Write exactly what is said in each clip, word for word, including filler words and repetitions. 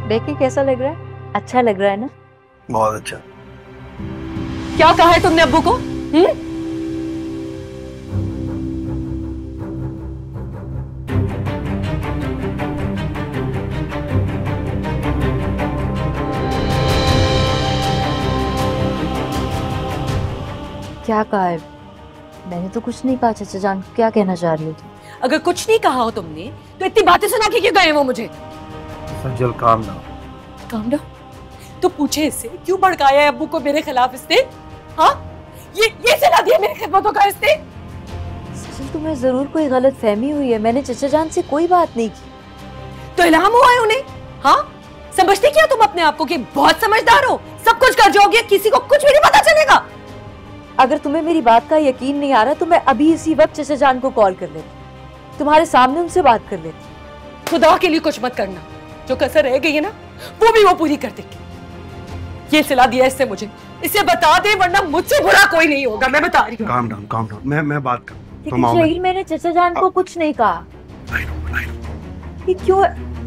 देख के कैसा लग रहा है? अच्छा लग रहा है ना? बहुत अच्छा। क्या कहा है तुमने अब्बू को? हम्म? क्या कहा है? मैंने तो कुछ नहीं कहा चाचा जान, क्या कहना चाह रही हो तुम? अगर कुछ नहीं कहा हो तुमने तो इतनी बातें सुना के क्यों गए वो मुझे? सजल काम डाउन। Calm down? तो पूछे इससे क्यों भड़काया है अब्बू को मेरे खिलाफ इसने? हाँ, ये ये सलाह दिया मेरी खिदमतों का इसने? सजल तुम्हें जरूर कोई गलत फहमी हुई है, मैंने चाचा जान से कोई बात नहीं की। तो इल्हाम हुआ है उन्हें? हाँ, समझते क्या तुम अपने आप को कि बहुत समझदार हो, सब कुछ कर जाओगे, किसी को कुछ भी नहीं पता चलेगा? अगर तुम्हें मेरी बात का यकीन नहीं आ रहा तो मैं अभी इसी वक्त चाचा जान को कॉल कर लेती, तुम्हारे सामने उनसे बात कर लेती। खुदा के लिए कुछ मत करना, जो कसर रह गई है ना वो भी वो पूरी कर देगी। ये सिला दिया इससे मुझे, इसे बता दे वरना मुझसे बुरा कोई नहीं होगा, मैं बता रही हूँ। Calm down, calm down. मैं मैं बात कर। लेकिन शहीर मैंने चाचा जान को कुछ नहीं कहा। ये क्यों?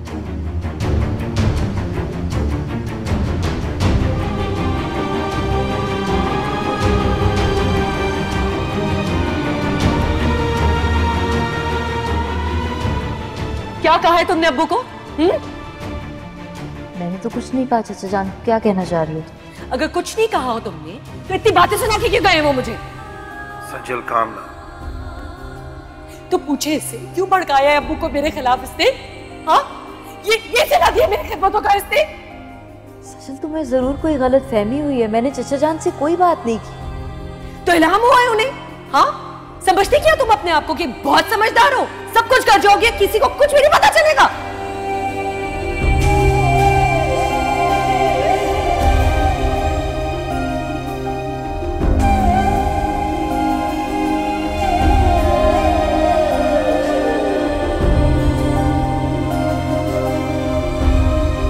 क्या कहा है तुमने अब्बू को? हम्म? मैंने तो कुछ नहीं कहा चाचा जान, क्या कहना चाह रही हो तुम? अगर कुछ नहीं कहा हो तुमने तो इतनी बातें सुना के क्यों गए वो मुझे? सजल काम डाउन। तो पूछे इससे क्यों भड़काया है अब्बू को मेरे खिलाफ इसने? हाँ, ये ये सलाह दिया मेरी खिदमतों का इसने? सजल तुम्हें जरूर कोई गलत फहमी हुई है, मैंने चाचा जान से कोई बात नहीं की। तो इल्हाम हुआ है उन्हें? हाँ, समझते क्या तुम अपने आप को कि बहुत समझदार हो, सब कुछ कर जाओगे, किसी को कुछ भी नहीं पता चलेगा?